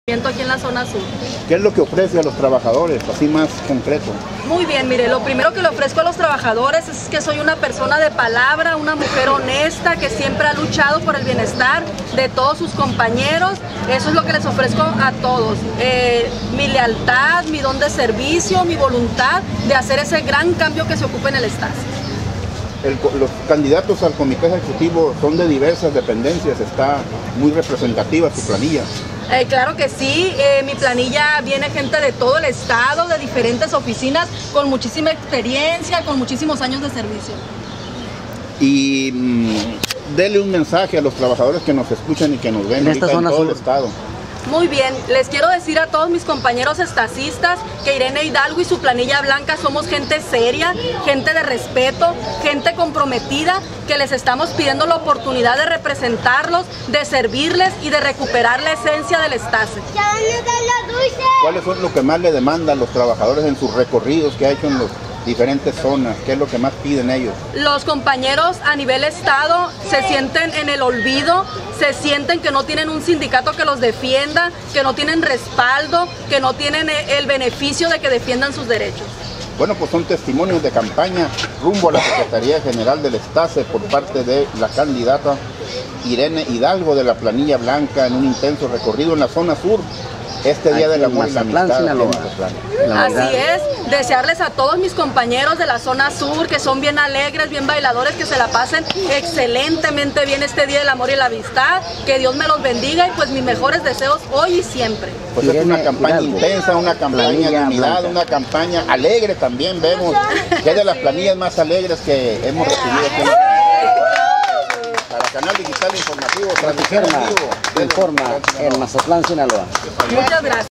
Aquí en la zona sur. ¿Qué es lo que ofrece a los trabajadores, así más concreto? Muy bien, mire, lo primero que le ofrezco a los trabajadores es que soy una persona de palabra, una mujer honesta que siempre ha luchado por el bienestar de todos sus compañeros. Eso es lo que les ofrezco a todos. Mi lealtad, mi don de servicio, mi voluntad de hacer ese gran cambio que se ocupa en el Estado. Los candidatos al comité ejecutivo son de diversas dependencias, está muy representativa su planilla. Claro que sí, mi planilla viene gente de todo el estado, de diferentes oficinas, con muchísima experiencia, con muchísimos años de servicio. Y dele un mensaje a los trabajadores que nos escuchan y que nos ven ahorita en todo el estado. Muy bien, les quiero decir a todos mis compañeros estacistas que Irene Hidalgo y su planilla blanca somos gente seria, gente de respeto, gente comprometida, que les estamos pidiendo la oportunidad de representarlos, de servirles y de recuperar la esencia del Estase. ¿Cuáles son lo que más le demandan los trabajadores en sus recorridos que ha hecho en las diferentes zonas? ¿Qué es lo que más piden ellos? Los compañeros a nivel estado se sienten en el olvido, se sienten que no tienen un sindicato que los defienda, que no tienen respaldo, que no tienen el beneficio de que defiendan sus derechos. Bueno, pues son testimonios de campaña rumbo a la Secretaría General del Estase por parte de la candidata Irene Hidalgo de la planilla blanca en un intenso recorrido en la zona sur. Este día del amor y la amistad. Así es, desearles a todos mis compañeros de la zona sur que son bien alegres, bien bailadores, que se la pasen excelentemente bien este día del amor y la amistad, que Dios me los bendiga y pues mis mejores deseos hoy y siempre. Pues es una campaña intensa, una campaña de unidad, una campaña alegre también, vemos que es de las planillas más alegres que hemos recibido aquí. Para Canal Digital Informativo, informa en Mazatlán, Sinaloa. Muchas gracias.